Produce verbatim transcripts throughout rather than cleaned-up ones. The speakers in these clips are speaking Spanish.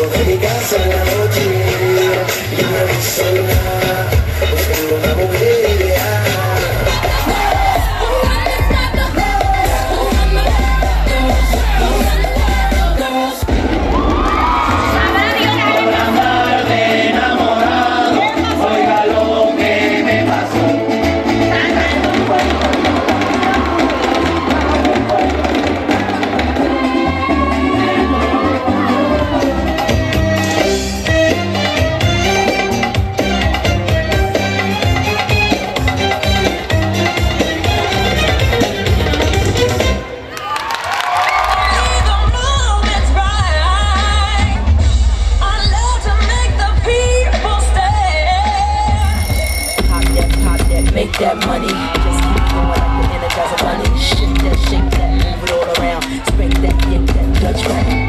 salgo de mi casa en la noche y no he visto nada, pues tengo una mujer ideal. That money, just keep going like the energizer bunny. Shake that, shake that, move it all around. Spank that, yank that, Dutch back.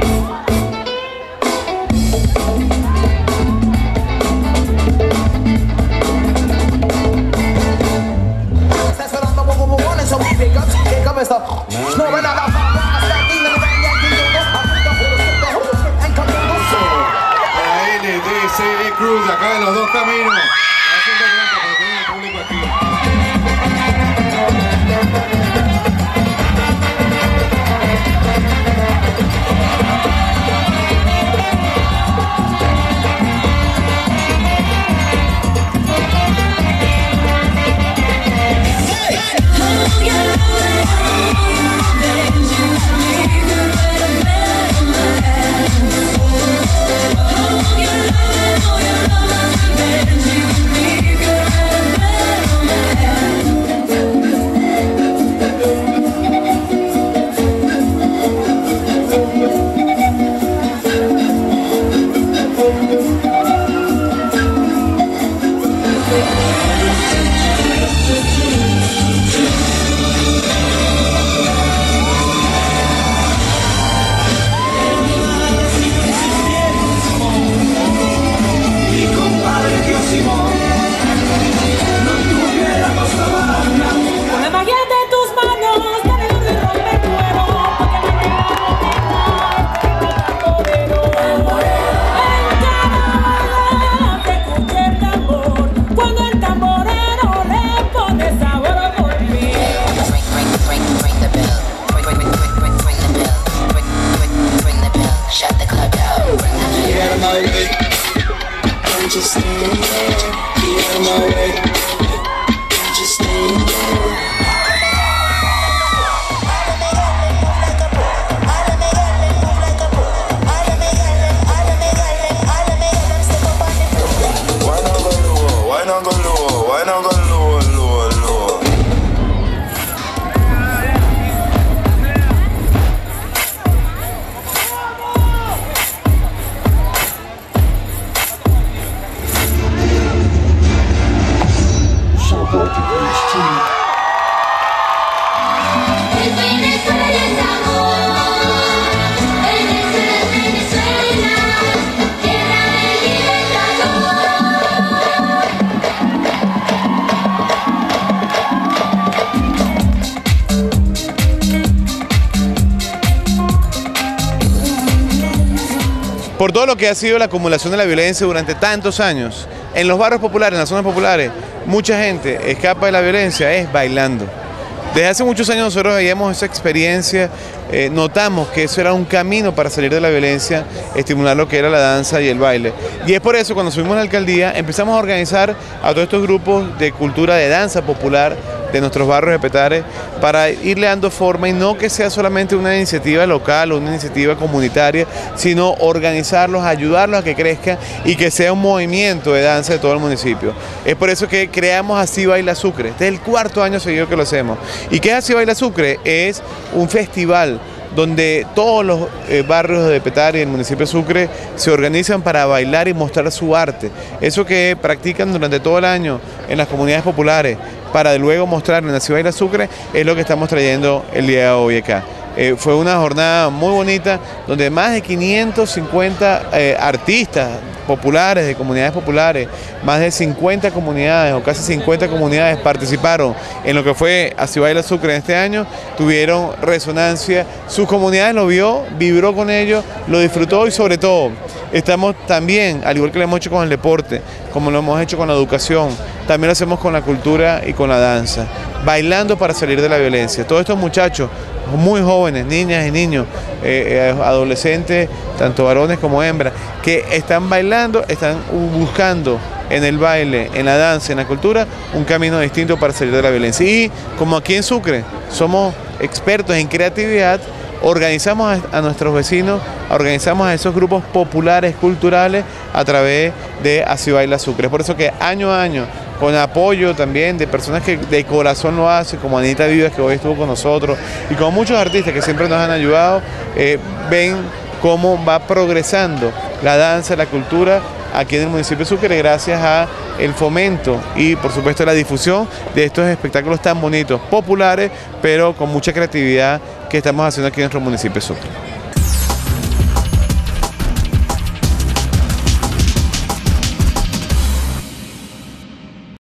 Ahí le dice Cruz, acá de los dos caminos. Haciendo blanca para tener el público aquí. Por todo lo que ha sido la acumulación de la violencia durante tantos años, en los barrios populares, en las zonas populares, mucha gente escapa de la violencia es bailando. Desde hace muchos años nosotros veíamos esa experiencia, eh, notamos que eso era un camino para salir de la violencia, estimular lo que era la danza y el baile. Y es por eso cuando subimos a la alcaldía empezamos a organizar a todos estos grupos de cultura de danza popular de nuestros barrios de Petare para irle dando forma y no que sea solamente una iniciativa local o una iniciativa comunitaria, sino organizarlos, ayudarlos a que crezcan y que sea un movimiento de danza de todo el municipio. Es por eso que creamos Así Baila Sucre. Este es el cuarto año seguido que lo hacemos. ¿Y qué es Así Baila Sucre? Es un festival donde todos los eh, barrios de Petare y el municipio de Sucre se organizan para bailar y mostrar su arte. Eso que practican durante todo el año en las comunidades populares para luego mostrar en Así Baila Sucre es lo que estamos trayendo el día de hoy acá. Eh, fue una jornada muy bonita donde más de quinientos cincuenta eh, artistas populares, de comunidades populares, más de cincuenta comunidades o casi cincuenta comunidades participaron en lo que fue Así Baila Sucre en este año, tuvieron resonancia, sus comunidades lo vio, vibró con ellos, lo disfrutó y sobre todo estamos también, al igual que lo hemos hecho con el deporte, como lo hemos hecho con la educación, también lo hacemos con la cultura y con la danza, bailando para salir de la violencia. Todos estos muchachos, muy jóvenes, niñas y niños, eh, eh, adolescentes, tanto varones como hembras, que están bailando, están buscando en el baile, en la danza, en la cultura, un camino distinto para salir de la violencia. Y como aquí en Sucre somos expertos en creatividad, organizamos a, a nuestros vecinos, organizamos a esos grupos populares, culturales, a través de Así Baila Sucre. Es por eso que año a año, con apoyo también de personas que de corazón lo hacen, como Anita Vivas, que hoy estuvo con nosotros, y con muchos artistas que siempre nos han ayudado, eh, ven cómo va progresando la danza, la cultura aquí en el municipio de Sucre, gracias a el fomento y por supuesto la difusión de estos espectáculos tan bonitos, populares, pero con mucha creatividad que estamos haciendo aquí en nuestro municipio de Sucre.